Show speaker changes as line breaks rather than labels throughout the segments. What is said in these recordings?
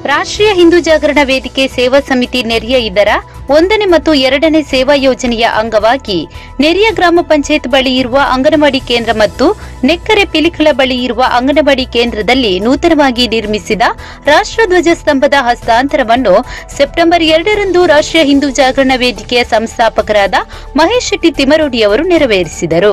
ರಾಷ್ಟ್ರೀಯ ಹಿಂದೂ ಜಾಗರಣ ವೇದಿಕೆ ಸೇವಾ ಸಮಿತಿ ನೆರಿಯ ಇದರ 1ನೇ ಮತ್ತು 2ನೇ ಸೇವಾ ಯೋಜನೆಯ ಅಂಗವಾಗಿ ನೆರಿಯ ಗ್ರಾಮ ಪಂಚಾಯತ್ ಬಳಿ ಇರುವ ಅಂಗನವಾಡಿ ಕೇಂದ್ರ ಮತ್ತು ನೆಕ್ಕರೆ ಪಿಲಿಕಳ ಬಳಿ ಇರುವ ಅಂಗನವಾಡಿ ಕೇಂದ್ರದಲ್ಲಿ ನೂತನವಾಗಿ ನಿರ್ಮಿಸಿದ ರಾಷ್ಟ್ರಧ್ವಜ ಸ್ತಂಭದ ಹಸ್ತಾಂತರವನ್ನು ಸೆಪ್ಟೆಂಬರ್ 2ರಂದು ರಾಷ್ಟ್ರೀಯ ಹಿಂದೂ ಜಾಗರಣ ವೇದಿಕೆಯ ಸಂಸ್ಥಾಪಕರಾದ ಮಹೇಶ್ ಶೆಟ್ಟಿ ತಿಮರೋಡಿ ಅವರು ನೆರವೇರಿಸಿದರು.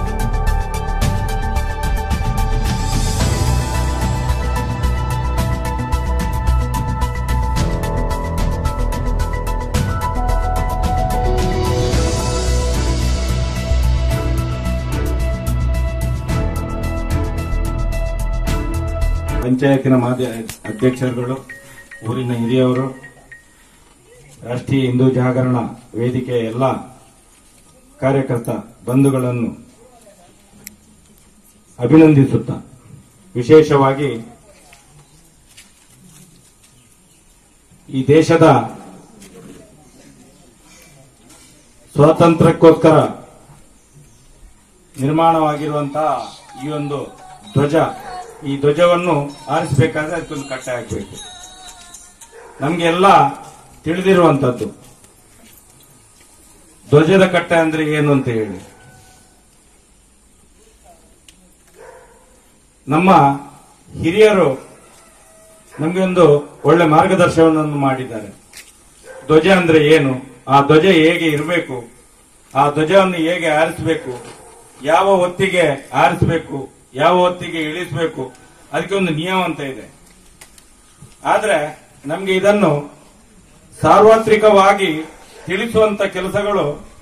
ಪಂಚಾಯತಿನ ಅಧ್ಯಕ್ಷರುಗಳು, ಊರಿನ ಹಿರಿಯವರು, ರಾಷ್ಟ್ರೀಯ ಹಿಂದೂ ಜಾಗರಣ ವೇದಿಕೆಯ ಎಲ್ಲ ಕಾರ್ಯಕರ್ತ ಬಂಧುಗಳನ್ನು ಅಭಿನಂದಿಸುತ್ತಾ, ವಿಶೇಷವಾಗಿ ಈ ದೇಶದ ಸ್ವಾತಂತ್ರ್ಯಕ್ಕೋಸ್ಕರ ನಿರ್ಮಾಣವಾಗಿರುವಂತಹ ಈ ಒಂದು ಧ್ವಜ, ಈ ಧ್ವಜವನ್ನು ಆರಿಸಬೇಕಾದ್ರೆ ಅದಕ್ಕೊಂದು ಕಟ್ಟೆ ಹಾಕಬೇಕು. ನಮಗೆಲ್ಲ ತಿಳಿದಿರುವಂತದ್ದು ಧ್ವಜದ ಕಟ್ಟೆ ಅಂದ್ರೆ ಏನು ಅಂತ ಹೇಳಿ. ನಮ್ಮ ಹಿರಿಯರು ನಮಗೆ ಒಂದು ಒಳ್ಳೆ ಮಾರ್ಗದರ್ಶನವನ್ನು ಮಾಡಿದ್ದಾರೆ. ಧ್ವಜ ಅಂದ್ರೆ ಏನು, ಆ ಧ್ವಜ ಹೇಗೆ ಇರಬೇಕು, ಆ ಧ್ವಜವನ್ನು ಹೇಗೆ ಆರಿಸಬೇಕು, ಯಾವ ಹೊತ್ತಿಗೆ ಆರಿಸಬೇಕು, ಯಾವ ಹೊತ್ತಿಗೆ ಇಳಿಸಬೇಕು, ಅದಕ್ಕೆ ಒಂದು ನಿಯಮ ಅಂತ ಇದೆ. ಆದ್ರೆ ನಮಗೆ ಇದನ್ನು ಸಾರ್ವತ್ರಿಕವಾಗಿ ತಿಳಿಸುವಂತ ಕೆಲಸಗಳು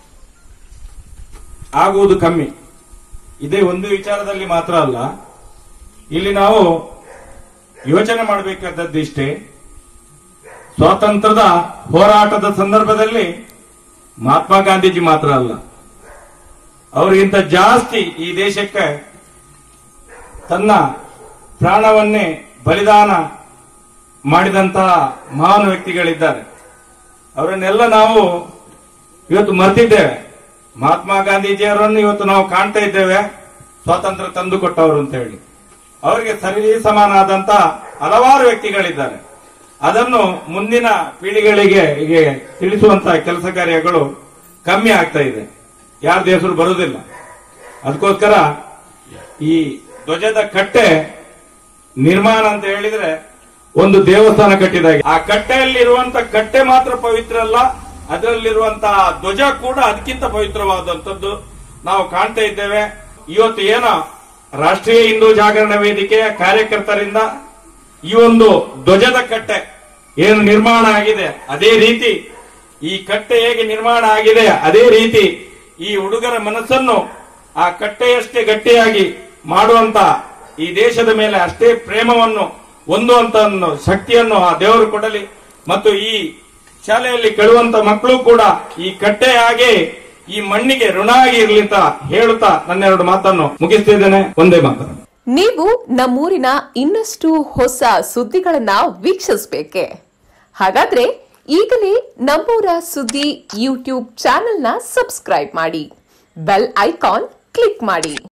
ಆಗುವುದು ಕಮ್ಮಿ. ಇದೇ ಒಂದು ವಿಚಾರದಲ್ಲಿ ಮಾತ್ರ ಅಲ್ಲ, ಇಲ್ಲಿ ನಾವು ಯೋಚನೆ ಮಾಡಬೇಕಾದದ್ದು ಇಷ್ಟೇ. ಸ್ವಾತಂತ್ರ್ಯದ ಹೋರಾಟದ ಸಂದರ್ಭದಲ್ಲಿ ಮಹಾತ್ಮ ಗಾಂಧೀಜಿ ಮಾತ್ರ ಅಲ್ಲ, ಅವರಿಗಿಂತ ಜಾಸ್ತಿ ಈ ದೇಶಕ್ಕೆ ತನ್ನ ಪ್ರಾಣವನ್ನೇ ಬಲಿದಾನ ಮಾಡಿದಂತಹ ಮಹಾನ್ ವ್ಯಕ್ತಿಗಳಿದ್ದಾರೆ. ಅವರನ್ನೆಲ್ಲ ನಾವು ಇವತ್ತು ಮರ್ತಿದ್ದೇವೆ. ಮಹಾತ್ಮ ಗಾಂಧೀಜಿಯವರನ್ನು ಇವತ್ತು ನಾವು ಕಾಣ್ತಾ ಇದ್ದೇವೆ ಸ್ವಾತಂತ್ರ್ಯ ತಂದುಕೊಟ್ಟವರು ಅಂತ ಹೇಳಿ. ಅವರಿಗೆ ಸರಿ ಸಮಾನಾದಂತಹ ಹಲವಾರು ವ್ಯಕ್ತಿಗಳಿದ್ದಾರೆ. ಅದನ್ನು ಮುಂದಿನ ಪೀಳಿಗೆಗಳಿಗೆ ತಿಳಿಸುವಂತಹ ಕೆಲಸ ಕಾರ್ಯಗಳು ಕಮ್ಮಿ ಆಗ್ತಾ ಇದೆ. ಯಾರ ಹೆಸರು ಬರುವುದಿಲ್ಲ. ಅದಕ್ಕೋಸ್ಕರ ಈ ಧ್ವಜದ ಕಟ್ಟೆ ನಿರ್ಮಾಣ ಅಂತ ಹೇಳಿದ್ರೆ ಒಂದು ದೇವಸ್ಥಾನ ಕಟ್ಟಿದಾಗ ಆ ಕಟ್ಟೆಯಲ್ಲಿರುವಂತ ಕಟ್ಟೆ ಮಾತ್ರ ಪವಿತ್ರ ಅಲ್ಲ, ಅದರಲ್ಲಿರುವಂತಹ ಧ್ವಜ ಕೂಡ ಅದಕ್ಕಿಂತ ಪವಿತ್ರವಾದಂಥದ್ದು ನಾವು ಕಾಣ್ತಾ ಇದ್ದೇವೆ. ಇವತ್ತು ಏನೋ ರಾಷ್ಟ್ರೀಯ ಹಿಂದೂ ಜಾಗರಣ ವೇದಿಕೆಯ ಕಾರ್ಯಕರ್ತರಿಂದ ಈ ಒಂದು ಧ್ವಜದ ಕಟ್ಟೆ ಏನು ನಿರ್ಮಾಣ ಆಗಿದೆ, ಅದೇ ರೀತಿ ಈ ಕಟ್ಟೆ ಹೇಗೆ ನಿರ್ಮಾಣ ಆಗಿದೆ, ಅದೇ ರೀತಿ ಈ ಹುಡುಗರ ಮನಸ್ಸನ್ನು ಆ ಕಟ್ಟೆಯಷ್ಟೇ ಗಟ್ಟಿಯಾಗಿ ಮಾಡುವಂತ, ಈ ದೇಶದ ಮೇಲೆ ಅಷ್ಟೇ ಪ್ರೇಮವನ್ನು ಹೊಂದುವಂತ ಶಕ್ತಿಯನ್ನು ಆ ದೇವರು ಕೊಡಲಿ. ಮತ್ತು ಈ ಶಾಲೆಯಲ್ಲಿ ಕಳುವಂತ ಮಕ್ಕಳು ಕೂಡ ಈ ಕಟ್ಟೆ ಹಾಗೆ ಈ ಮಣ್ಣಿಗೆ ಋಣ ಆಗಿ ಇರಲಿ ಅಂತ ಹೇಳುತ್ತಾ ನನ್ನೆರಡು ಮಾತನ್ನು ಮುಗಿಸ್ತಿದ್ದೇನೆ. ಒಂದೇ ಮಾತನ್ನು.
ನೀವು ನಮ್ಮೂರಿನ ಇನ್ನಷ್ಟು ಹೊಸ ಸುದ್ದಿಗಳನ್ನ ವೀಕ್ಷಿಸಬೇಕೆ? ಹಾಗಾದ್ರೆ ಈಗಲೇ ನಮ್ಮೂರ ಸುದ್ದಿ ಯೂಟ್ಯೂಬ್ ಚಾನೆಲ್ನ ಸಬ್ಸ್ಕ್ರೈಬ್ ಮಾಡಿ, ಬೆಲ್ ಐಕಾನ್ ಕ್ಲಿಕ್ ಮಾಡಿ.